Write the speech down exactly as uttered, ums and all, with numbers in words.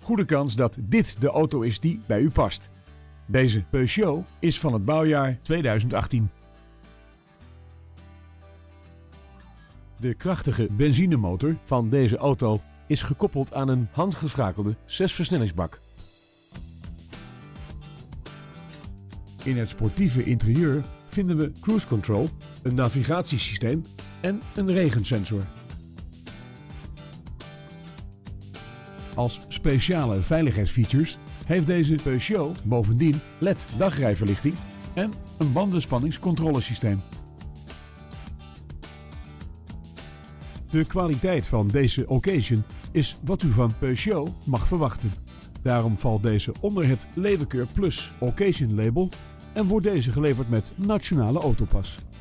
goede kans dat dit de auto is die bij u past. Deze Peugeot is van het bouwjaar tweeduizend achttien. De krachtige benzinemotor van deze auto is gekoppeld aan een handgeschakelde zesversnellingsbak. In het sportieve interieur vinden we cruise control, een navigatiesysteem en een regensensor. Als speciale veiligheidsfeatures heeft deze Peugeot bovendien L E D dagrijverlichting en een bandenspanningscontrolesysteem. De kwaliteit van deze occasion is wat u van Peugeot mag verwachten. Daarom valt deze onder het Leeuwenkeur Plus Occasion label en wordt deze geleverd met Nationale Autopas.